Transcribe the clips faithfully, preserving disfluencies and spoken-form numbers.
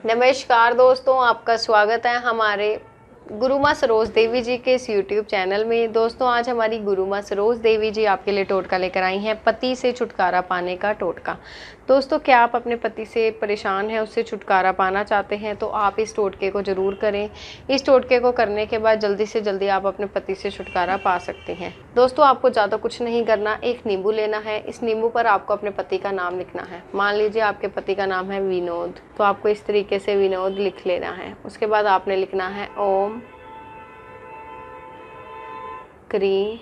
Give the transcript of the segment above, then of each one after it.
नमस्कार दोस्तों, आपका स्वागत है हमारे गुरु माँ सरोज देवी जी के इस यूट्यूब चैनल में। दोस्तों, आज हमारी गुरु माँ सरोज देवी जी आपके लिए टोटका लेकर आई हैं, पति से छुटकारा पाने का टोटका। दोस्तों, क्या आप अपने पति से परेशान हैं, उससे छुटकारा पाना चाहते हैं तो आप इस टोटके को ज़रूर करें। इस टोटके को करने के बाद जल्दी से जल्दी आप अपने पति से छुटकारा पा सकते हैं। दोस्तों, आपको ज़्यादा कुछ नहीं करना, एक नींबू लेना है। इस नींबू पर आपको अपने पति का नाम लिखना है। मान लीजिए आपके पति का नाम है विनोद, तो आपको इस तरीके से विनोद लिख लेना है। उसके बाद आपने लिखना है ओम क्री,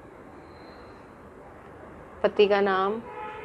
पति का नाम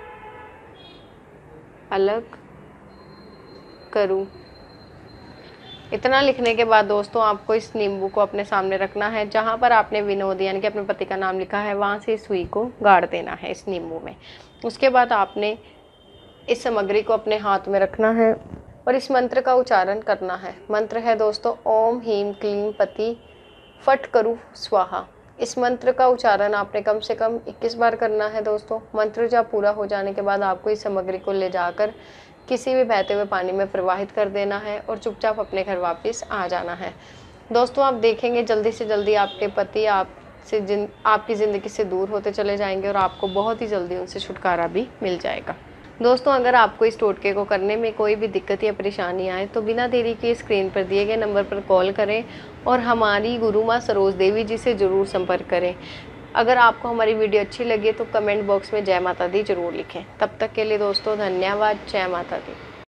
अलग करूं। इतना लिखने के बाद दोस्तों, आपको इस नींबू को अपने सामने रखना है। जहां पर आपने विनोद यानी कि अपने पति का नाम लिखा है, वहां से सुई को गाड़ देना है इस नींबू में। उसके बाद आपने इस सामग्री को अपने हाथ में रखना है और इस मंत्र का उच्चारण करना है। मंत्र है दोस्तों ओम ह्रीम क्लीम पति फट करूं स्वाहा। इस मंत्र का उच्चारण आपने कम से कम इक्कीस बार करना है। दोस्तों, मंत्र जब पूरा हो जाने के बाद आपको इस सामग्री को ले जाकर किसी भी बहते हुए पानी में प्रवाहित कर देना है और चुपचाप अपने घर वापस आ जाना है। दोस्तों, आप देखेंगे जल्दी से जल्दी आपके पति आपसे जिन आपकी ज़िंदगी से दूर होते चले जाएंगे और आपको बहुत ही जल्दी उनसे छुटकारा भी मिल जाएगा। दोस्तों, अगर आपको इस टोटके को करने में कोई भी दिक्कत या परेशानी आए तो बिना देरी के स्क्रीन पर दिए गए नंबर पर कॉल करें और हमारी गुरु माँ सरोज देवी जी से ज़रूर संपर्क करें। अगर आपको हमारी वीडियो अच्छी लगे तो कमेंट बॉक्स में जय माता दी ज़रूर लिखें। तब तक के लिए दोस्तों धन्यवाद। जय माता दी।